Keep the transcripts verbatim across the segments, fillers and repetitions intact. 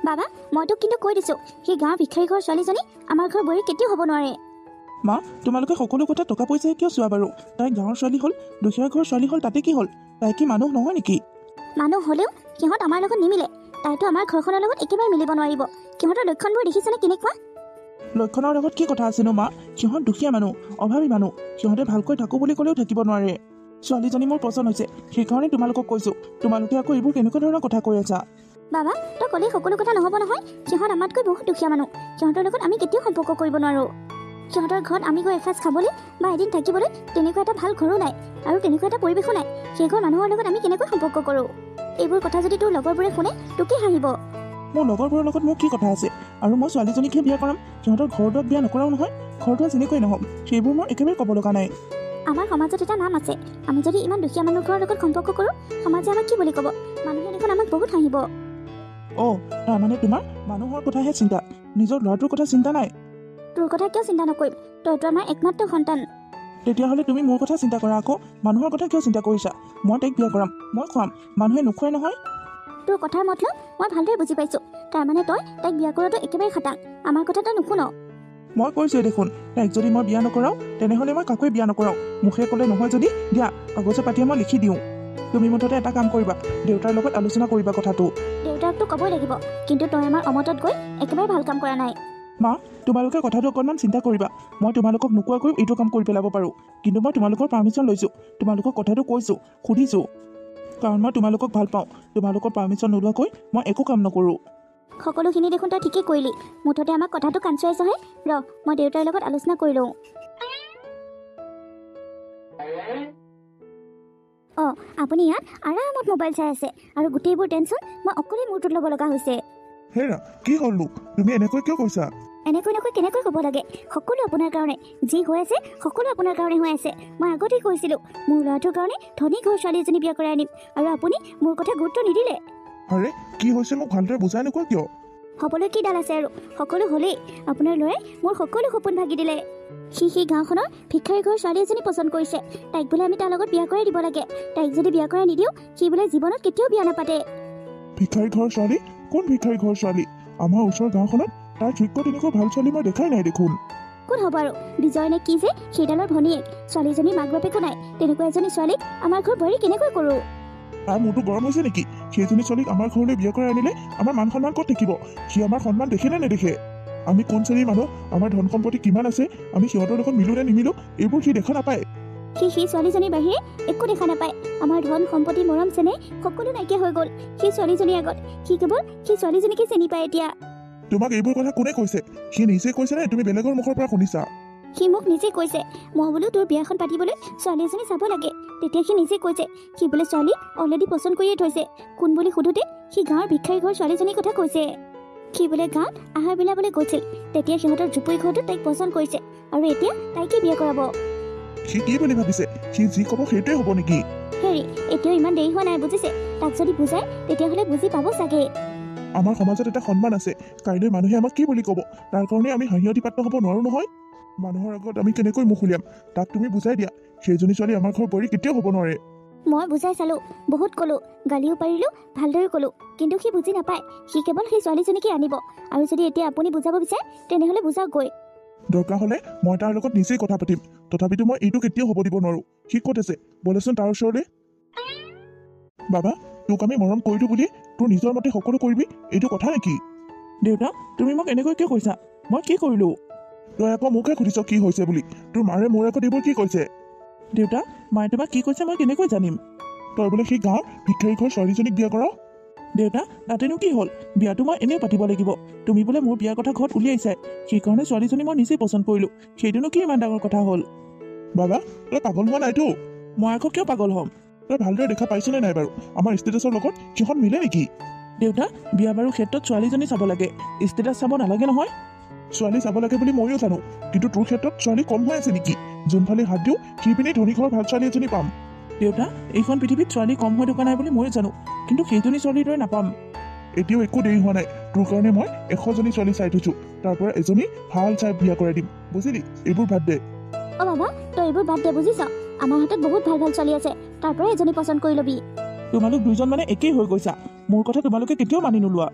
বাবা মই তোক কিন্তু কৈ দিছোঁ সেই গাঁৱৰ ভিক্ষাৰী ঘৰৰ ছোৱালীজনী আমাৰ ঘৰ বোৱাৰী কেতিয়াও হ'ব নোৱাৰে। মা তোমালোকে সকলো কথা টকা পইচাই কিয় চোৱা বাৰু? তাই গাঁৱৰ ছোৱালী হ'ল, দুখীয়া ঘৰৰ ছোৱালী হ'ল, তাতে কি হ'ল? তাই কি মানুহ নহয় নেকি? মানুহ হ'লেও সিহঁত আমাৰ লগত নিমিলে। তাইতো আমাৰ ঘৰখনৰ লগত একেবাৰে মিলিব নোৱাৰিব। সিহঁতৰ লক্ষণবোৰ দেখিছেনে কেনেকুৱা? লক্ষণৰ লগত কি কথা আছেনো মা? সিহঁত দুখীয়া মানুহ, অভাৱী মানুহ। সিহঁতে ভালকৈ থাকোঁ বুলি ক'লেও থাকিব নোৱাৰে। ছোৱালীজনী মোৰ পচন্দ হৈছে, সেইকাৰণে তোমালোকক কৈছোঁ। তোমালোকে আকৌ এইবোৰ কেনেকুৱা ধৰণৰ কথা কৈ আছা? বাবা তই ক'লেই সকলো কথা নহ'ব নহয়। সিহঁত আমাতকৈ বহুত দুখীয়া মানুহ। সিহঁতৰ লগত আমি কেতিয়াও সম্পৰ্ক কৰিব নোৱাৰোঁ। সিহঁতৰ ঘৰত আমি গৈ এসাঁজ খাবলৈ বা এদিন থাকিবলৈ তেনেকুৱা এটা ভাল ঘৰো নাই আৰু তেনেকুৱা এটা পৰিৱেশো নাই। সেই ঘৰ মানুহৰ লগত আমি কেনেকৈ সম্পৰ্ক কৰোঁ? এইবোৰ কথা যদি তোৰ লগৰবোৰে শুনে তোকে হাঁহিব। মোৰ লগৰবোৰৰ লগত মোৰ কি কথা আছে? আৰু মই ছোৱালীজনীকহে বিয়া কৰাম, সিহঁতৰ ঘৰ দুৱাৰত বিয়া নকৰাও নহয়। ঘৰ দুৱাৰ যেনেকৈ নহওক সেইবোৰ মোৰ একেবাৰে ক'ব লগা নাই। আমাৰ সমাজত এটা নাম আছে, আমি যদি ইমান দুখীয়া মানুহ ঘৰৰ লগত সম্পৰ্ক কৰোঁ সমাজে আমাক কি বুলি ক'ব? মানুহে দেখোন আমাক বহুত হাঁহিব। অ' তাৰমানে তোমাৰ মানুহৰ কথাহে চিন্তা, নিজৰ ল'ৰাটোৰ কথা চিন্তা নাই? তোৰ কথা কিয় চিন্তা নকৰিম? তইতো আমাৰ একমাত্ৰ সন্তান। তেতিয়াহ'লে তুমি মোৰ কথা চিন্তা কৰা আকৌ। মানুহৰ কথা কিয় চিন্তা কৰিছা? মই তাইক বিয়া কৰাম, মই খুৱাম, মানুহে নোখোৱাই নহয়। তোৰ কথাৰ মতলব মই ভালদৰে বুজি পাইছোঁ। তাৰমানে তই তাইক বিয়া কৰাটো একেবাৰে খাটাং, আমাৰ কথা তই নুশুন। মই কৈছোঁৱে দেখোন, তাইক যদি মই বিয়া নকৰাওঁ তেনেহ'লে মই কাকোৱে বিয়া নকৰাওঁ। মুখে ক'লে নহয় যদি দিয়া, কাগজে পাতিয়ে মই লিখি দিওঁ। তুমি মুঠতে এটা কাম কৰিবা, দেউতাৰ লগত আলোচনা কৰিবা কথাটো। দেউতাকতো ক'বই লাগিব, কিন্তু তই আমাৰ অমতত গৈ একেবাৰে ভাল কাম কৰা নাই। মা তোমালোকে কথাটো অকণমান চিন্তা কৰিবা। মই তোমালোকক নোকোৱাকৈ এইটো কাম কৰি পেলাব পাৰোঁ, কিন্তু মই তোমালোকৰ পাৰ্মিশ্যন লৈছোঁ। তোমালোকক কথাটো কৈছোঁ, সুধিছোঁ, কাৰণ মই তোমালোকক ভাল পাওঁ। তোমালোকৰ পাৰ্মিশ্যন নোলোৱাকৈ মই একো কাম নকৰোঁ। সকলোখিনি দেখোন তই ঠিকেই কৰিলি। মুঠতে আমাক কথাটো কাঞ্চুৱাইছহে। ৰ মই দেউতাৰ লগত আলোচনা কৰি লওঁ। অঁ আপুনি ইয়াত আৰামত মোবাইল চাই আছে আৰু গোটেইবোৰ টেনশ্যন মই অকলেই মূৰটোত ল'ব লগা হৈছে। হেৰা কি হ'লনো? তুমি এনেকৈ কিয় কৈছা? এনেকৈ নকৈ কেনেকৈ ক'ব লাগে? সকলো আপোনাৰ কাৰণে। যি হৈ আছে সকলো আপোনাৰ কাৰণে হৈ আছে। মই আগতেই কৈছিলোঁ মোৰ ল'ৰাটোৰ কাৰণে ধনী ঘৰ ছোৱালী এজনী বিয়া কৰাই আনিম, আৰু আপুনি মোৰ কথা গুৰুত্ব নিদিলে। আৰে কি হৈছে মোক ভালদৰে বুজাই নোকোৱা কিয়? হ'বলৈ কি ডাল আছে আৰু? সকলো হ'লেই আপোনাৰ ল'ৰাই মোৰ সকলো সপোন ভাগি দিলে। সি সেই গাঁওখনৰ ভিক্ষাৰী ঘৰৰ ছোৱালী এজনী পচন্দ কৰিছে। তাইক বোলে আমি তাৰ লগত বিয়া কৰাই দিব লাগে। তাইক যদি বিয়া কৰাই নিদিওঁ সি বোলে জীৱনত কেতিয়াও বিয়া নাপাতে। ভিক্ষাৰী ঘৰৰ ছোৱালী? কোন ভিক্ষাৰী ঘৰৰ ছোৱালী? আমাৰ ওচৰৰ গাঁওখনত তাৰ যোগ্য তেনেকুৱা ভাল ছোৱালী মই দেখাই নাই দেখোন। কোন হ'ব আৰু? বিজয় নে কি যে সেইডালৰ ভনীয়েক। ছোৱালীজনীৰ মাক বাপেকো নাই। তেনেকুৱা এজনী ছোৱালীক আমাৰ ঘৰ বোৱাৰী কেনেকৈ কৰোঁ? তাৰ মোৰতো গৰম হৈছে নেকি? সেইজনী ছোৱালীক আমাৰ ঘৰলৈ বিয়া কৰাই আনিলে আমাৰ মান সন্মান ক'ত থাকিব? সি আমাৰ সন্মান দেখে নে নেদেখে? আমি কোন শ্ৰেণীৰ মানুহ, আমাৰ ধন সম্পত্তি কিমান আছে, আমি সিহঁতৰ লগত মিলো নে নিমিলো এইবোৰ সি দেখা নাপায়। সি সেই ছোৱালীজনীৰ বাহিৰে একো দেখা নাপায়। আমাৰ ধন সম্পত্তি মৰম চেনেহ সকলো নাইকিয়া হৈ গ'ল সেই ছোৱালীজনীৰ আগত। সি কেৱল সেই ছোৱালীজনীকে চিনি পায় এতিয়া। তোমাক এইবোৰ কথা কোনে কৈছে? সি নিজে কৈছে নে তুমি বেলেগৰ মুখৰ পৰা শুনিছা? সি মোক নিজে কৈছে। মই বোলো তোৰ বিয়াখন পাতিবলৈ ছোৱালী এজনী চাব লাগে। তেতিয়া সি নিজে কৈছে সি বোলে ছোৱালী অলৰেডি পচন্দ কৰিয়ে থৈছে। কোন বুলি সোধোতে সি গাঁৱৰ ভিক্ষাৰী ঘৰ ছোৱালীজনীৰ কথা কৈছে। সি বোলে গাঁৱত আহাৰ বিলাবলৈ গৈছিল, তেতিয়া সিহঁতৰ জুপুৰি ঘৰটো তাইক পচন্দ কৰিছে আৰু এতিয়া তাইকে বিয়া কৰাব। সি কি বুলি ভাবিছে? সি যি ক'ব সেইটোৱে হ'ব নেকি? হেৰি এতিয়াও ইমান দেৰি হোৱা নাই বুজিছে। তাক যদি বুজাই তেতিয়াহ'লে বুজি পাব চাগে। আমাৰ সমাজত এটা সন্মান আছে। কাইলৈ মানুহে আমাক কি বুলি ক'ব? তাৰ কাৰণে আমি হাঁহিয়তি পাত্ৰ হ'ব নোৱাৰো নহয়। মানুহৰ আগত আমি কেনেকৈ মুখ উলিয়াম? তাক তুমি বুজাই দিয়া, সেইজনী ছোৱালী আমাৰ ঘৰ বোৱাৰী কেতিয়াও হ'ব নোৱাৰে। মই বুজাই চালোঁ, বহুত ক'লোঁ, গালিও পাৰিলোঁ, ভালদৰে ক'লোঁ, কিন্তু সি বুজি নাপায়। সি কেৱল সেই ছোৱালীজনীকে আনিব। আৰু যদি এতিয়া আপুনি বুজাব বিচাৰে তেনেহ'লে বুজাওক গৈ। দৰকাৰ হ'লে মই তাৰ লগত নিজেই কথা পাতিম। তথাপিতো মই এইটো কেতিয়াও হ'ব দিব নোৱাৰো। সি ক'ত আছে বলেচোন তাৰ ওচৰলৈ। বাবা তোক আমি মৰম কৰিলো বুলি তোৰ নিজৰ মতে সকলো কৰিবি, এইটো কথা নেকি? দেউতা তুমি মোক এনেকৈ কিয় কৈছা? মই কি কৰিলো? তই আকৌ মোকে সুধিছ কি হৈছে বুলি? তোৰ মাৰে মোৰ আগত এইবোৰ কি কৈছে? দেউতা মায়ে তোমাক কি কৈছে মই কেনেকৈ জানিম? তই বোলে সেই গাঁৱৰ ভিক্ষাৰী ঘৰ ছোৱালীজনীক বিয়া কৰাও? দেউতা তাতেনো কি হ'ল? বিয়াটো মই এনেও পাতিব লাগিব। তুমি বোলে মোৰ বিয়াৰ কথা ঘৰত উলিয়াইছাই, সেইকাৰণে ছোৱালীজনী মই নিজেই পচন্দ কৰিলো। সেইটোনো কি ইমান ডাঙৰ কথা হ'ল? বাবা তই পাগল হোৱা নাইতো? মই আকৌ কিয় পাগল হ'ম? তই ভালদৰে দেখা পাইছনে নাই বাৰু? আমাৰ ষ্টেটাছৰ লগত সিহঁত মিলে নেকি? দেউতা বিয়া বাৰুৰ ক্ষেত্ৰত ছোৱালীজনী চাব লাগে, ষ্টেটাছ চাব নালাগে নহয়। ছোৱালী চাব লাগে বুলি ময়ো জানো, কিন্তু তোৰ ক্ষেত্ৰত ছোৱালী কম হৈ আছে নেকি? যোনফালে হাত দিওঁ সেইপিনে ধনী ঘৰৰ ভাল ছোৱালী এজনী পাম। দেউতা এইখন পৃথিৱীত ছোৱালী কম হৈ থকা নাই বুলি ময়ো জানো, কিন্তু সেইজনী ছোৱালীৰ দৰে নাপাম। এতিয়াও একো দেৰি হোৱা নাই। তোৰ কাৰণে মই এশজনী ছোৱালী চাই থৈছো, তাৰ পৰা এজনী ভাল চাই বিয়া কৰাই দিম, বুজিলি? এইবোৰ বাদ দে। অ বাবা তই এইবোৰ বাদ দে বুজিছ। আমাৰ হাতত বহুত ভাল ভাল ছোৱালী আছে, তাৰ পৰা এজনী পচন্দ কৰি ল'বি। তোমালোক দুইজন মানে একেই হৈ গৈছা। মোৰ কথা তোমালোকে কেতিয়াও মানি নোলোৱা।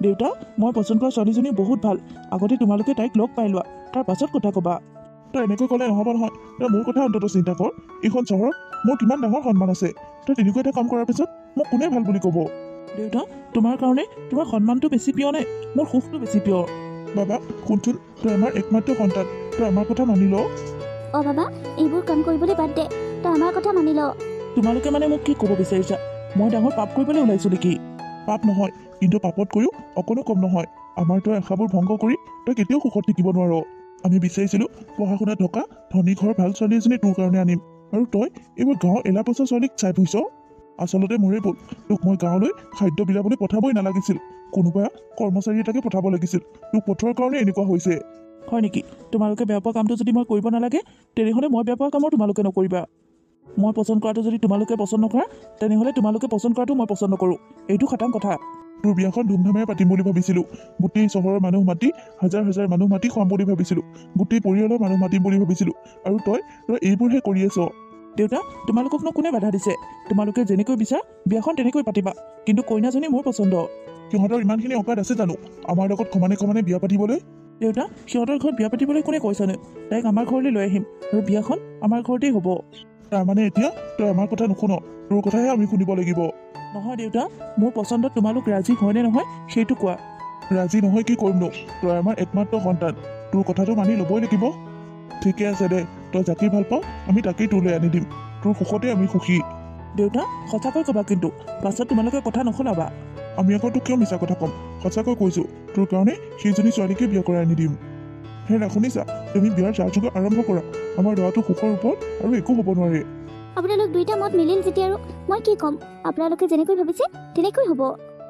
দেউতা, মই পচন্দ কৰা ছোৱালীজনী বহুত ভাল। আগতে তোমালোকে তাইক লগ পাই লোৱা, তাৰ পাছত কথা ক'বা। তই এনেকৈ ক'লে নহ'ব নহয়। তই মোৰ কথা অন্তত চিন্তা কৰ। এইখন চহৰত মোৰ কিমান ডাঙৰ সন্মান আছে। তই তেনেকুৱা এটা কাম কৰাৰ পিছত মোক কোনে ভাল বুলি ক'ব? দেউতা, তোমাৰ কাৰণে তোমাৰ সন্মানটো বেছি প্ৰিয় নে মোৰ সুখটো বেছি প্ৰিয়? বাবা শুনচোন, তই আমাৰ একমাত্ৰ সন্তান। তই আমাৰ কথা মানি ল। অ' বাবা, এইবোৰ কাম কৰিবলৈ বাদ দে, তই আমাৰ কথা মানি ল। তোমালোকে মানে মোক কি ক'ব বিচাৰিছা? মই ডাঙৰ পাপ কৰিবলৈ ওলাইছো নেকি? পাপ নহয়, কিন্তু পাপতকৈও অকণো কম নহয়। আমাৰ তই আশাবোৰ ভংগ কৰি তই কেতিয়াও সুখত থাকিব নোৱাৰ। আমি বিচাৰিছিলোঁ পঢ়া শুনা থকা ধনী ঘৰৰ ভাল ছোৱালী এজনী তোৰ কাৰণে আনিম, আৰু তই এইবোৰ গাঁৱৰ এলা পচা ছোৱালীক চাই ফুৰিছ। আচলতে মোৰে ভুল। তোক মই গাঁৱলৈ খাদ্য বিলাবলৈ পঠাবই নালাগিছিল। কোনোবা কৰ্মচাৰী এটাকে পঠাব লাগিছিল। তোক পঠোৱাৰ কাৰণে এনেকুৱা হৈছে। হয় নেকি? তোমালোকে বেয়া পোৱা কামটো যদি মই কৰিব নালাগে, তেনেহ'লে মই বেয়া পোৱা কামো তোমালোকে নকৰিবা। মই পচন্দ কৰাটো যদি তোমালোকে পচন্দ নকৰা, তেনেহ'লে তোমালোকে পচন্দ কৰাটো মই পচন্দ নকৰোঁ। এইটো খাটাং কথা। তোৰ বিয়াখন ধুমধামেৰে পাতিম বুলি ভাবিছিলোঁ। গোটেই চহৰৰ মানুহ মাতি, হাজাৰ হাজাৰ মানুহ মাতি খুৱাম বুলি ভাবিছিলোঁ। গোটেই পৰিয়ালৰ মানুহ মাতিম বুলি ভাবিছিলোঁ, আৰু তই তই এইবোৰহে কৰি আছ। দেউতা, তোমালোককনো কোনে বাধা দিছে? তোমালোকে যেনেকৈ বিচাৰা বিয়াখন তেনেকৈ পাতিবা, কিন্তু কইনাজনী মোৰ পচন্দ। সিহঁতৰ ইমানখিনি অকাত আছে জানো আমাৰ লগত সমানে সমানে বিয়া পাতিবলৈ? দেউতা, সিহঁতৰ ঘৰত বিয়া পাতিবলৈ কোনে কৈছেনো? তাইক আমাৰ ঘৰলৈ লৈ আহিম, আৰু বিয়াখন আমাৰ ঘৰতেই হ'ব। তাৰমানে এতিয়া তই আমাৰ কথা নুশুন, তোৰ কথাহে আমি শুনিব লাগিব। নহয় দেউতা, মোৰ পচন্দত তোমালোক ৰাজি হয় নে নহয় সেইটো কোৱা। ৰাজি নহয় কি কৰিমনো? তই আমাৰ একমাত্ৰ সন্তান, তোৰ কথাটো মানি ল'বই লাগিব। ঠিকে আছে দে, তই যাকেই ভাল পাওঁ আমি তাকেই তোলৈ আনি দিম। তোৰ সুখতে আমি সুখী। দেউতা, সঁচাকৈ ক'বা কিন্তু, পাছত তোমালোকে কথা নসলাবা। আমি আকৌ তোক কিয় মিছা কথা ক'ম? সঁচাকৈ কৈছোঁ, তোৰ কাৰণে সেইজনী ছোৱালীকে বিয়া কৰাই আনি দিম। হেৰা শুনিছা, তুমি বিয়াৰ যা যোগাৰ আৰম্ভ কৰা। আমাৰ ল'ৰাটো সুখৰ ওপৰত আৰু একো হ'ব নোৱাৰে। আপোনালোক দুইটা মত মিলিল যেতিয়া আৰু মই কি ক'ম? আপোনালোকে যেনেকৈ ভাবিছে তেনেকৈ হ'ব।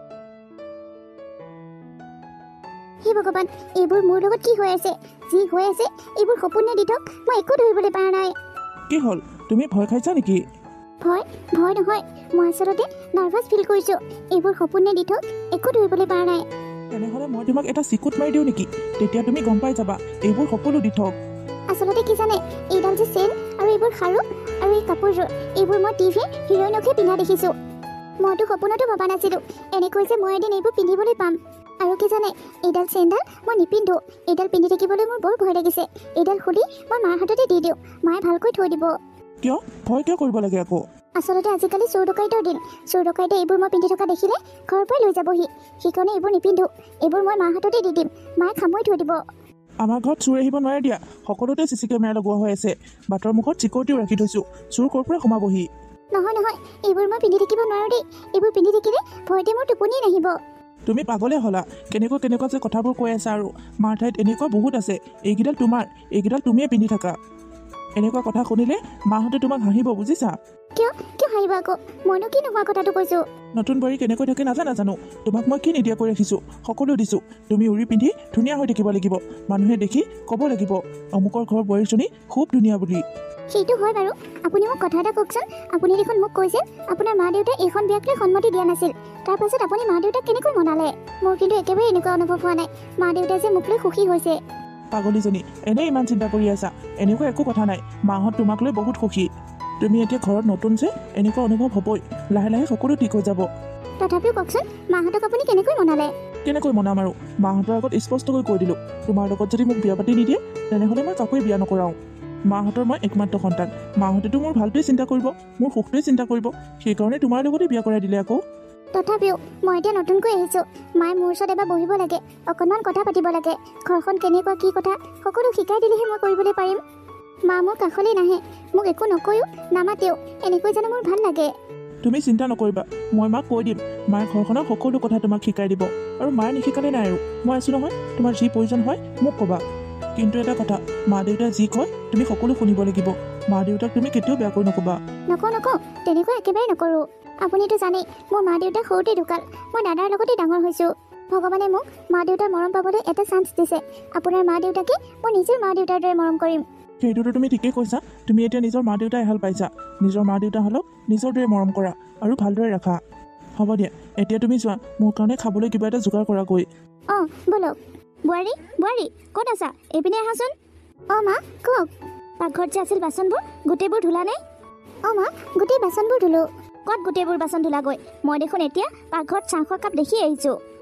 হে ভগৱান, এইবোৰ মোৰ লগত কি হৈ আছে? যি হৈ আছে এইবোৰ সপোনে দি থক, মই একো ধৰিবলৈ পৰা নাই। কি হ'ল, তুমি ভয় খাইছা নেকি? ভয় ভয় নহয়, মই আচলতে নাৰ্ভাছ ফিল কৰিছোঁ। এইবোৰ সপোনে দি থক, একো ধৰিবলৈ পৰা নাই। তেনেহ'লে মই তোমাক এটা চিকুট মাৰি দিওঁ নেকি? তেতিয়া তুমি গম পাই যাবা এইবোৰ সকলো দি থক। আচলতে কি জানে, এইডাল যে চেইন আৰু এইবোৰ খাৰু আৰু এই কাপোৰযোৰ, এইবোৰ মই টিভি হিৰ'ইনকহে পিন্ধা দেখিছোঁ। মইতো সপোনতো ভবা নাছিলোঁ এনেকৈ যে মই এদিন এইবোৰ পিন্ধিবলৈ পাম। আৰু কি জানে, এইডাল চেইনডাল মই নিপিন্ধো। এইডাল পিন্ধি থাকিবলৈ মোৰ বৰ ভয় লাগিছে। এইডাল খুলি মই মাৰ হাততে দি দিওঁ, মায়ে ভালকৈ থৈ দিব। কিয় ভয় কিয় কৰিব লাগে আকৌ? আচলতে আজিকালি চোৰ ডকাইতৰ দিন। চোৰ ডকাইতে এইবোৰ মই পিন্ধি থকা দেখিলে ঘৰৰ পৰাই লৈ যাবহি। সেইকাৰণে এইবোৰ নিপিন্ধো। এইবোৰ মই মাৰ হাততে দি দিম, মায়ে খামুৰি থৈ দিব। আমাৰ ঘৰত চোৰ আহিব নোৱাৰে দিয়া। সকলোতে চি চি কেমেৰা লগোৱা হৈ আছে। বাটৰ মুখত চিকিউৰিটিও ৰাখি থৈছোঁ। চোৰ ক'ৰ পৰা সোমাবহি? নহয় নহয়, এইবোৰ মই পিন্ধি থাকিব নোৱাৰোঁ দেই। এইবোৰ পিন্ধি থাকিলে ভয়তে মোৰ টোপনি নাহিব। তুমি পাগলে হ'লা। কেনেকুৱা কেনেকুৱা যে কথাবোৰ কৈ আছা, আৰু মাৰ ঠাইত এনেকুৱা বহুত আছে। এইকেইডাল তোমাৰ, এইকেইডাল তুমিয়ে পিন্ধি থাকা। এনেকুৱা কথা শুনিলে মাহঁতে তোমাক হাঁহিব, বুজিছা? কিয় কিয় হাঁহিব আকৌ? মইনো কি নোহোৱা কথাটো কৈছোঁ? নতুন বোৱাৰী কেনেকৈ থাকে নাজানা জানো? তোমাক মই কি নিদিয়াকৈ ৰাখিছোঁ? সকলো দিছোঁ। তুমি উৰি পিন্ধি ধুনীয়া হৈ থাকিব লাগিব। মানুহে দেখি ক'ব লাগিব অমুকৰ ঘৰৰ বোৱাৰীজনী খুব ধুনীয়া বুলি। সেইটো হয় বাৰু। আপুনি মোক কথা এটা কওকচোন। আপুনি দেখোন মোক কৈছে আপোনাৰ মা দেউতাই এইখন বিয়াক লৈ সন্মতি দিয়া নাছিল। তাৰ পাছত আপুনি মা দেউতাক কেনেকৈ মনালে? মোৰ কিন্তু একেবাৰে এনেকুৱা অনুভৱ হোৱা নাই মা দেউতাই যে মোক লৈ সুখী হৈছে। পাগলীজনী, এনেই ইমান চিন্তা কৰি আছা? এনেকুৱা একো কথা নাই। মাহঁত তোমাক লৈ বহুত সুখী। তুমি এতিয়া ঘৰত নতুন যে, এনেকুৱা অনুভৱ হ'বই। লাহে লাহে সকলো ঠিক হৈ যাব। তথাপিও কওকচোন, মাহঁতক আপুনি কেনেকৈ মনালে? কেনেকৈ মনাম আৰু? মাহঁতৰ আগত স্পষ্টকৈ কৈ দিলোঁ, তোমাৰ লগত যদি মোক বিয়া পাতি নিদিয়ে তেনেহ'লে মই কাকোৱে বিয়া নকৰাওঁ। মাহঁতৰ মই একমাত্ৰ সন্তান। মাহঁতেতো মোৰ ভালটোৱে চিন্তা কৰিব, মোৰ সুখটোৱে চিন্তা কৰিব। সেইকাৰণে তোমাৰ লগতে বিয়া কৰাই দিলে আকৌ। তথাপিও মই এতিয়া নতুনকৈ আহিছোঁ। মায়ে মোৰ ওচৰত এবাৰ বহিব লাগে, অকণমান কথা পাতিব লাগে। ঘৰখন কেনেকুৱা কি কথা সকলো শিকাই দিলেহে মই কৰিবলৈ পাৰিম। মা মোৰ কাষলৈ নাহে, মোক একো নকয়ো, নামাতেও। এনেকৈ জানো মোৰ ভাল লাগে? তুমি চিন্তা নকৰিবা, মই মাক কৈ দিম। মায়ে ঘৰখনৰ সকলো কথা তোমাক শিকাই দিব। আৰু মায়ে নিশিকালে নাই আৰু, মই আছোঁ নহয়। তোমাৰ যি প্ৰয়োজন হয় মোক ক'বা। কিন্তু এটা কথা, মা দেউতাই যি কয় তুমি সকলো শুনিব লাগিব। মা দেউতাক তুমি কেতিয়াও বেয়াকৈ নক'বা। নকওঁ নকওঁ, তেনেকুৱা একেবাৰে নকৰোঁ। আপুনিতো জানেই মোৰ মা দেউতা সৰুতে ঢুকাল। মই দাদাৰ লগতে ডাঙৰ হৈছোঁ। ভগৱানে মোক মা দেউতাৰ মৰম পাবলৈ এটা চান্স দিছে। আপোনাৰ মা দেউতাকে মই নিজৰ মা দেউতাৰ দৰে মৰম কৰিম। সেইটোতো তুমি ঠিকেই কৈছা। তুমি এতিয়া নিজৰ মা দেউতাই এহাল পাইছা। নিজৰ মা দেউতা হ'লেও নিজৰ দৰে মৰম কৰা আৰু ভালদৰে ৰাখা। হ'ব দিয়া, এতিয়া তুমি যোৱা, মোৰ কাৰণে খাবলৈ কিবা এটা যোগাৰ কৰাগৈ। অঁ ব'লক। বোৱাৰী বোৱাৰী ক'ত আছা? এইপিনে আহাচোন। অঁ মা কওক। পাকঘৰত যে আছিল বাচনবোৰ গোটেইবোৰ ধুলানে? অঁ মা, গোটেই বাচনবোৰ ধুলোঁ। ক'ত গোটেইবোৰ বাচন ধুলাগৈ? মই দেখোন এতিয়া পাকঘৰত চাহ খোৱা কাপ দেখি আহিছোঁ।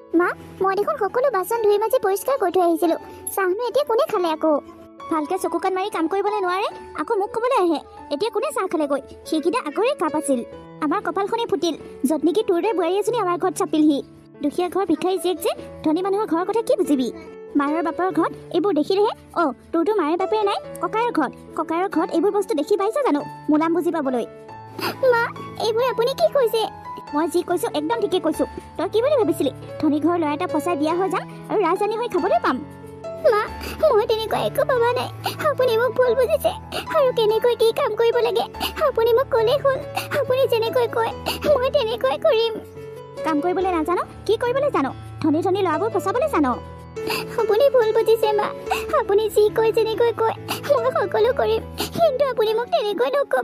মা মই দেখোন সকলো বাচন ধুই মাজি পৰিষ্কাৰ কৰি থৈ আহিছিলোঁ চাহনো এতিয়া কোনে খালে আকৌ ভালকৈ চকু কাণ মাৰি কাম কৰিবলৈ নোৱাৰে আকৌ মোক ক'বলৈ আহে এতিয়া কোনে চাহ খালেগৈ সেইকেইটা আগৰে কাপ আছিল আমাৰ কপালখনেই ফুটিল য'ত নেকি তোৰ দৰে বোৱাৰী এজনী আমাৰ ঘৰত চাপিলহি দুখীয়া ঘৰ ভিক্ষাৰী জীয়েক যে ধনী মানুহৰ ঘৰৰ কথা কি বুজিবি মাৰৰ বাপৰ ঘৰত এইবোৰ দেখিলেহে অ তোৰতো মাৰে বাপেৰে নাই ককায়ৰ ঘৰত ককায়ৰ ঘৰত এইবোৰ বস্তু দেখি পাইছা জানো মোলাম বুজি পাবলৈ মা এইবোৰ আপুনি কি কৈছে মই যি কৈছো একদম ঠিকে কৈছো তই কি বুলি ভাবিছিলি ধনী ঘৰৰ ল'ৰা এটা ফচাই বিয়া হৈ যাম আৰু ৰাজধানী হৈ খাবলৈ পাম মা মই তেনেকুৱা একো ভবা নাই আপুনি মোক ভুল বুজিছে আৰু কেনেকৈ কি কাম কৰিব লাগে আপুনি মোক ক'লেই হ'ল আপুনি যেনেকৈ কয় মই তেনেকৈ কৰিম কাম কৰিবলৈ নাজানো কি কৰিবলৈ জানো ধনী ধনী ল'ৰাবোৰ ফচাবলৈ জানো আপুনি ভুল বুজিছে মা আপুনি যি কয় যেনেকৈ কয় মই সকলো কৰিম কিন্তু আপুনি মোক তেনেকৈ নক'ব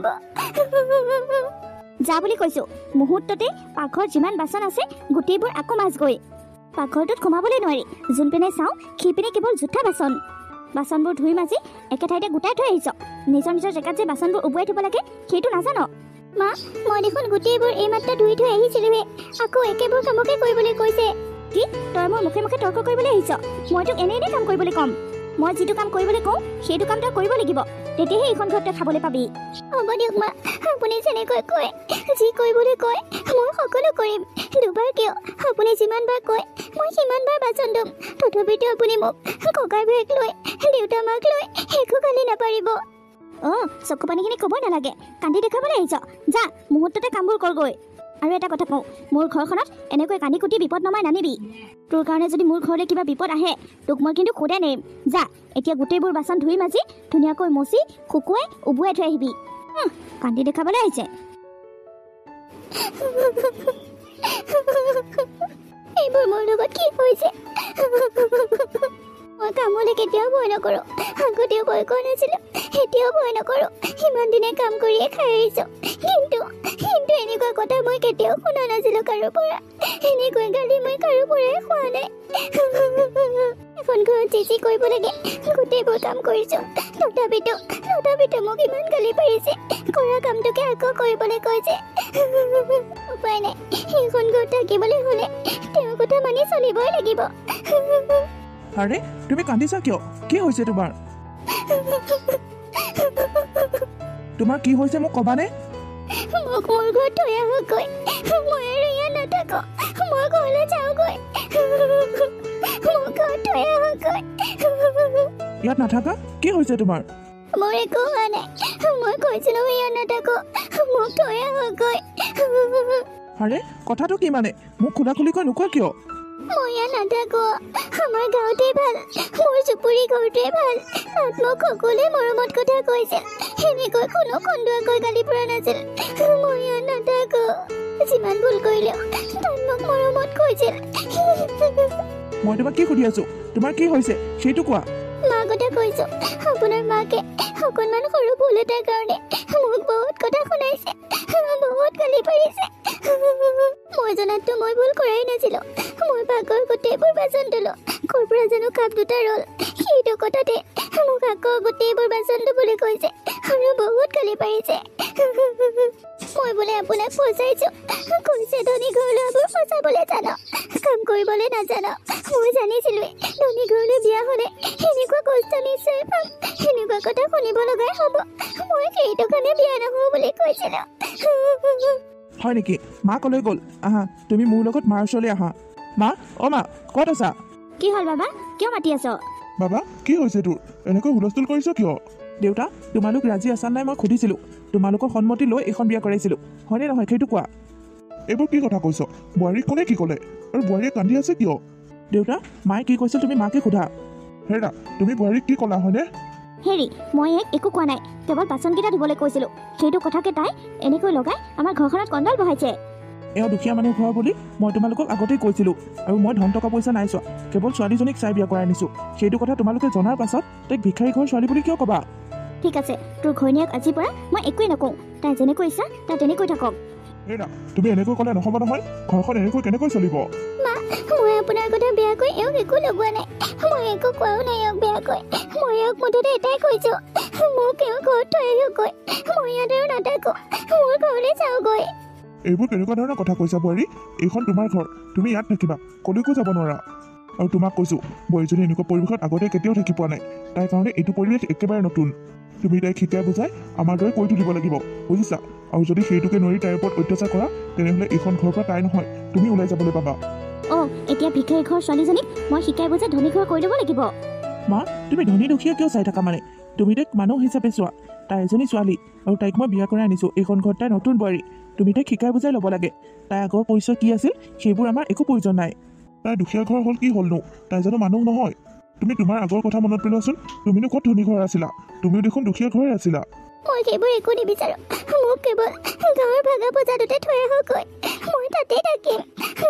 যা বুলি কৈছো মুহূৰ্ততে পাকঘৰত যিমান বাচন আছে গোটেইবোৰ আকৌ মাছগৈ পাকঘৰটোত সোমাবলৈ নোৱাৰি যোনপিনে চাওঁ সেইপিনে কেৱল জোঠা বাচন বাচনবোৰ ধুই মাজি একে ঠাইতে গোটাই থৈ আহিছ নিজৰ নিজৰ জেগাত যে বাচনবোৰ উবুৱাই থ'ব লাগে সেইটো নাজানো মা মই দেখোন গোটেইবোৰ এইমাত্ৰ ধুই থৈ আহিছিলোহে আকৌ একেবোৰ কামকে কৰিবলৈ কৈছে কি তই মোৰ মুখে মুখে তৰ্ক কৰিবলৈ আহিছ মই তোক এনে এনে কাম কৰিবলৈ ক'ম মই যিটো কাম কৰিবলৈ কওঁ সেইটো কাম তই কৰিব লাগিব তেতিয়াহে এইখন ঘৰত তই খাবলৈ পাবি হ'ব দিয়ক মা আপুনি যেনেকৈ কয় যি কৰিবলৈ কয় মই সকলো কৰিম দুবাৰ কিয় আপুনি যিমানবাৰ কয় মই সিমানবাৰ বাচন ধুম তথাপিতো আপুনি মোক ককাৰ ভেক লৈ দেউতা মাক লৈ একো গালি নাপাৰিব অঁ চকু পানীখিনি ক'বই নালাগে কান্দি দেখাবলৈ আহিছ যা মুহূৰ্ততে কামবোৰ কৰগৈ আৰু এটা কথা কওঁ মোৰ ঘৰখনত এনেকৈ কান্দি কুটি বিপদ নমাই নানিবি তোৰ কাৰণে যদি মোৰ ঘৰলৈ কিবা বিপদ আহে তোক মই কিন্তু খুদাই নেৰিম যা এতিয়া গোটেইবোৰ বাচন ধুই মাজি ধুনীয়াকৈ মচি শুকুৱাই উবুৱাই থৈ আহিবি কান্দি দেখাবলৈ আহিছে এইবোৰ মোৰ লগত কি হৈছে মই কামলৈ কেতিয়াও ভয় নকৰোঁ আগতেও ভয় কৰা নাছিলোঁ এতিয়াও ভয় নকৰোঁ ইমান দিনে কাম কৰিয়ে খাই আহিছোঁ কিন্তু কিন্তু এনেকুৱা কথা মই কেতিয়াও শুনা নাছিলোঁ কাৰো পৰা এনেকৈ গালি মই কাৰো পৰাই খোৱা নাই এখন ঘৰত যি যি কৰিব লাগে গোটেইবোৰ কাম কৰিছোঁ তথাপিতো তথাপিতো মোক ইমান গালি পাৰিছে কৰা কামটোকে আকৌ কৰিবলৈ কৈছে উপায় নাই এইখন ঘৰত থাকিবলৈ হ'লে তেওঁৰ কথা মানি চলিবই লাগিব আৰে তুমি কান্দিছা কিয় কি হৈছে তোমাৰ তোমাৰ কি হৈছে মোক ক'বানে মোক মোৰ ঘৰত থৈ আহকগৈ মই আৰু ইয়াত নাথাকোঁ মই ঘৰলৈ যাওঁগৈ মোক ঘৰত থৈ আহকগৈ ইয়াত নাথাকা কি হৈছে তোমাৰ মোৰ একো হোৱা নাই মই কৈছিলোঁ ইয়াত নাথাকোঁ মোক থৈ আহকগৈ আৰে কথাটো কি মানে মোক খোলা খুলিকৈ নোকোৱা কিয় মই ইয়াত নাথাকোঁ আমাৰ গাঁৱতেই ভাল মোৰ জুপুৰি ঘৰটোৱে ভাল তাত মোক সকলোৱে মৰমত কথা কৈছিল সেনেকৈ কোনো খুন্দুৱাকৈ গালি পৰা নাছিল মই ইয়াত নাথাকোঁ যিমান ভুল কৰিলেও তাত মোক মৰমত কৈছিল মই তোমাক কি সুধি আছো তোমাৰ কি হৈছে সেইটো কোৱা মাৰ কথা কৈছোঁ আপোনাৰ মাকে অকণমান সৰু ভুল এটাৰ কাৰণে মোক বহুত কথা শুনাইছে বহুত গালি পাৰিছে মই জনাততো মই ভুল কৰাই নাছিলোঁ মই পাকৰ গোটেইবোৰ বাচন ধুলোঁ ক'ৰ পৰা জানো কাপ দুটা ৰ'ল সেইটো কথাতে মোক আকৌ গোটেইবোৰ বাচন ধুবলৈ কৈছে আৰু বহুত গালি পাৰিছে মই বোলে আপোনাক ফচাইছোঁ কৈছে ধনী ঘৰ ল'ৰাবোৰ ফচাবলৈ জানো কাম কৰিবলৈ নাজানো মই জানিছিলোঁৱে ধনী ঘৰলৈ বিয়া হ'লে এনেকুৱা কষ্ট নিশ্চয় পাম এনেকুৱা কথা শুনিব লগাই হ'ব মই সেইটো কাৰণে বিয়া নহওঁ বুলি কৈছিলোঁ হয় নেকি মা কলৈ গ'ল আহা তুমি মোৰ লগত মাৰ ওচৰলৈ আহা মা অ' মা ক'ত আছা কি হ'ল বাবা কিয় মাতি আছ বাবা কি হৈছে তোৰ এনেকৈ হুলস্থুল কৰিছ কিয় দেউতা তোমালোক ৰাজি আছা নাই মই সুধিছিলোঁ তোমালোকৰ সন্মতি লৈ এইখন বিয়া কৰাইছিলোঁ হয়নে নহয় সেইটো কোৱা এইবোৰ কি কথা কৈছ বোৱাৰীক কোনে কি ক'লে আৰু বোৱাৰীয়ে কান্দি আছে কিয় দেউতা মায়ে কি কৈছিল তুমি মাকে সোধা হেৰা তুমি বোৱাৰীক কি ক'লা হয়নে হেৰি মই এক একো কোৱা নাই কেৱল বাচনকেইটা ধুবলৈ কৈছিলোঁ সেইটো কথাকে তাই এনেকৈ লগাই আমাৰ ঘৰখনত কণ্ডল বহাইছে এওঁ দুখীয়া মানুহ ঘৰ বুলি মই তোমালোকক আগতেই কৈছিলোঁ আৰু মই ধন টকা পইচা নাই চোৱা কেৱল ছোৱালীজনীক চাই বিয়া কৰাই আনিছোঁ সেইটো কথা তোমালোকে জনাৰ পাছত তাইক ভিক্ষাৰী ঘৰ ছোৱালী বুলি কিয় ক'বা ঠিক আছে তোৰ ঘৈণীয়েক আজিৰ পৰা মই একোৱেই নকওঁ তাই যেনেকৈ ইচ্ছা তাই তেনেকৈ থাকক হেৰা তুমি এনেকৈ ক'লে নহ'ব নহয় ঘৰখন এনেকৈ কেনেকৈ চলিব মা মই আপোনাৰ কথা বেয়াকৈ এওঁক একো লগোৱা নাই মই একো কোৱাও নাই এওঁক বেয়াকৈ মই এওঁক মুঠতে এটাই কৈছোঁ মোক এওঁ ঘৰত থৈ আহিবগৈ মই ইয়াত আৰু নাথাকোঁ মোৰ ঘৰলৈ যাওঁগৈ এইবোৰ কেনেকুৱা ধৰণৰ কথা কৈছা বোৱাৰী? এইখন তোমাৰ ঘৰ, তুমি ইয়াত থাকিবা, কলৈকো যাব নোৱাৰা। আৰু তোমাক কৈছোঁ, বোৱাৰীজনী এনেকুৱা পৰিৱেশত আগতে কেতিয়াও থাকি পোৱা নাই। তাইৰ কাৰণে এইটো পৰিৱেশ একেবাৰে নতুন। তুমি তাইক শিকাই বুজাই আমাৰ দৰে কৈ তুলিব লাগিব, বুজিছা? আৰু যদি সেইটোকে নোৱাৰি তাইৰ ওপৰত অত্যাচাৰ কৰা, তেনেহ'লে এইখন ঘৰৰ পৰা তাই নহয়, তুমি ওলাই যাবলৈ পাবা। অঁ, এতিয়া ভিক্ষাৰী ঘৰ ছোৱালীজনীক মই শিকাই বুজাই ধনী ঘৰ কৰি ল'ব লাগিব। মা, তুমি ধনী দুখীয়া কিয় চাই থাকা মানে? তুমি তাইক মানুহ হিচাপে চোৱা। তাই এজনী ছোৱালী, আৰু তাইক মই বিয়া কৰাই আনিছোঁ। এইখন ঘৰত তাই নতুন বোৱাৰী। তুমি তাইক শিকাই বুজাই ল'ব লাগে। তাই আগৰ পৰিচয় কি আছিল সেইবোৰ আমাৰ একো প্ৰয়োজন নাই। তাই দুখীয়া ঘৰ হ'ল কি হ'লনো? তাই জানো মানুহ নহয়? তুমি তোমাৰ আগৰ কথা মনত পেলোৱাচোন। তুমিনো ক'ত ধনী ঘৰ আছিলা? তুমিও দেখোন দুখীয়া ঘৰে আছিলা। মই সেইবোৰ একো নিবিচাৰোঁ। মোক কেৱল গাঁৱৰ ভাগা বজাৰতে থৈ আহকগৈ, মই তাতেই থাকিম।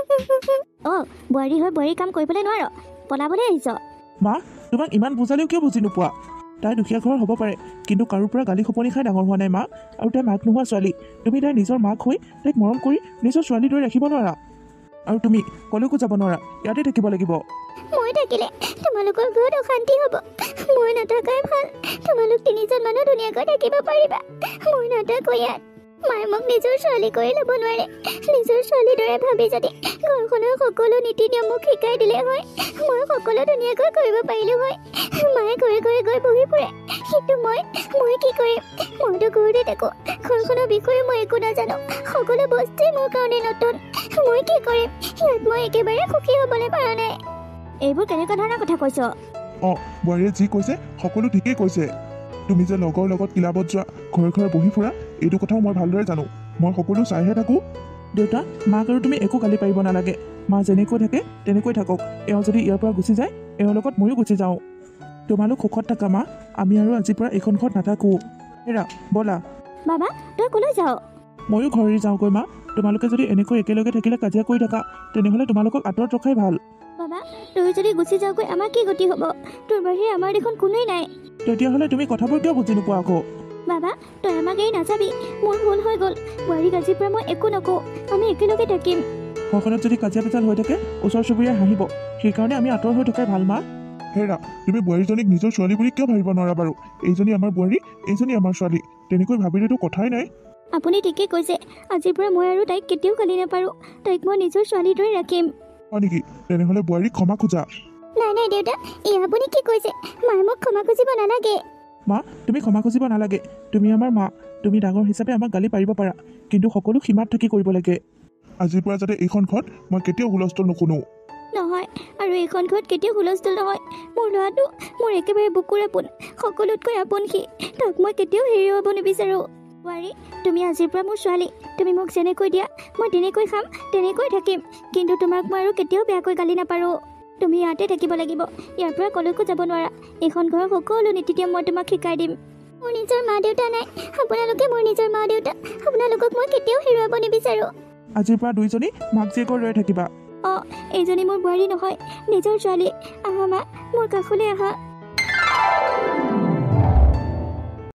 অঁ, বোৱাৰী হৈ বোৱাৰীৰ কাম কৰিবলৈ নোৱাৰ, পলাবলৈ আহিছ? মা, তোমাক ইমান বুজালেও কিয় বুজি নোপোৱা? তাই দুখীয়া ঘৰ হ'ব পাৰে, কিন্তু কাৰোৰ পৰা গালি খপনি খাই ডাঙৰ হোৱা নাই মা। আৰু তাই মাক নোহোৱা ছোৱালী। তুমি তাইৰ নিজৰ মাক হৈ তাইক মৰম কৰি নিজৰ ছোৱালীৰ দৰে ৰাখিব নোৱাৰা। আৰু তুমি কলৈকো যাব নোৱাৰা, ইয়াতে থাকিব লাগিব। মই থাকিলে তোমালোকৰ ঘৰত অশান্তি হ'ব। মই নাথাকাই ভাল। তোমালোক তিনিজন মানুহ ধুনীয়াকৈ থাকিব পাৰিবা। মই নাথাকো ইয়াত। মায়ে মোক নিজৰ ছোৱালী কৰি ল'ব নোৱাৰে। নিজৰ ছোৱালীৰ দৰে ভাবি যদি ঘৰখনৰ সকলো নীতি নিয়ম মোক শিকাই দিলে হয়, মই সকলো ধুনীয়াকৈ কৰিব পাৰিলো হয়। মায়ে ঘৰে ঘৰে গৈ বহি ফুৰে, কিন্তু মই মই কি কৰিম? মইতো ঘৰতে থাকো। ঘৰখনৰ বিষয়ে মই একো নাজানো। সকলো বস্তুৱেই মোৰ কাৰণে নতুন। মই কি কৰিম? ইয়াত মই একেবাৰে সুখী হ'বলৈ পৰা নাই। এইবোৰ কেনেকুৱা ধৰণৰ কথা কৈছ? অঁ, বোৱাৰীয়ে যি কৈছে সকলো ঠিকেই কৈছে। তুমি যে লগৰ লগত ক্লাবত যোৱা, ঘৰে ঘৰে বহি ফুৰা, এইটো কথাও মই ভালদৰে জানো। মই সকলো চাইহে থাকোঁ। দেউতা, মাক আৰু তুমি একো গালি পাৰিব নালাগে। মা যেনেকৈ থাকে তেনেকৈ থাকক। এওঁ যদি ইয়াৰ পৰা গুচি যায়, এওঁৰ লগত ময়ো গুচি যাওঁ। তোমালোক সুখত থাকা মা। আমি আৰু আজিৰ পৰা এইখন ঘৰত নাথাকোঁ। হেৰা, ব'লা। বাবা, তই ক'লৈ যাৱ? ময়ো ঘৰলৈ যাওঁগৈ মা। তোমালোকে যদি এনেকৈ একেলগে থাকিলে কাজিয়া কৰি থাকা, তেনেহ'লে তোমালোকক আঁতৰত ৰখাই ভাল। বাবা, তই যদি গুচি যাওঁগৈ আমাৰ কি গতি হ'ব? তোৰ বাহিৰে আমাৰ দেখোন কোনোৱেই নাই। তেতিয়াহ'লে তুমি কথাবোৰ কিয় বুজি নোপোৱা আকৌ? বাবা, তই আমাক এৰি নাযাবি। মোৰ ভুল হৈ গ'ল। বোৱাৰীক আজিৰ পৰা মই একো নকওঁ। আমি একেলগে থাকিম। ঘৰখনত যদি কাজিয়া পেচাল হৈ থাকে, ওচৰ চুবুৰীয়াই হাঁহিব। সেইকাৰণে আমি আঁতৰ হৈ থকাই ভাল মা। হেৰা, তুমি বোৱাৰীজনীক নিজৰ ছোৱালী বুলি কিয় ভাবিব নোৱাৰা বাৰু? এইজনী আমাৰ বোৱাৰী, এইজনী আমাৰ ছোৱালী। তেনেকৈ ভাবিলেতো কথাই নাই। আপুনি ঠিকেই কৈছে। আজিৰ পৰা মই আৰু তাইক কেতিয়াও গালি নাপাৰোঁ। তাইক মই নিজৰ ছোৱালীৰ দৰে ৰাখিম। হয় নেকি? তেনেহ'লে বোৱাৰীক ক্ষমা খোজা। নাই নাই দেউতা, এয়া আপুনি কি কৈছে? মায়ে মোক ক্ষমা খুজিব নালাগে। মা, তুমি ক্ষমা খুজিব নালাগে। তুমি আমাৰ মা। তুমি ডাঙৰ হিচাপে আমাক গালি পাৰিব পাৰা, কিন্তু সকলো সীমাত থাকি কৰিব লাগে। আজিৰ পৰা যাতে এইখন ঘৰত মই কেতিয়াও হুলস্থুল নুশুনো। নহয়, আৰু এইখন ঘৰত কেতিয়াও হুলস্থুল নহয়। মোৰ ল'ৰাটো মোৰ একেবাৰে বুকুৰ আপোন, সকলোতকৈ আপোন সি। তাক মই কেতিয়াও হেৰুৱাব নিবিচাৰোঁ। বোৱাৰী, তুমি আজিৰ পৰা মোৰ ছোৱালী। তুমি মোক যেনেকৈ দিয়া মই তেনেকৈ খাম, তেনেকৈ থাকিম। কিন্তু তোমাক মই আৰু কেতিয়াও বেয়াকৈ গালি নাপাৰোঁ। তুমি ইয়াতে থাকিব লাগিব। ইয়াৰ পৰা কলৈকো যাব নোৱাৰা। এইখন ঘৰৰ সকলো নীতি নিয়ম মই তোমাক শিকাই দিম। মোৰ নিজৰ মা দেউতা নাই। আপোনালোকে মোৰ নিজৰ মা দেউতা। আপোনালোকক মই কেতিয়াও হেৰুৱাব নিবিচাৰোঁ। আজিৰ পৰা দুইজনী মাক জীয়েকৰ দৰে থাকিবা। অঁ, এইজনী মোৰ বোৱাৰী নহয়, নিজৰ ছোৱালী। আহা মা, মোৰ কাষলৈ আহা।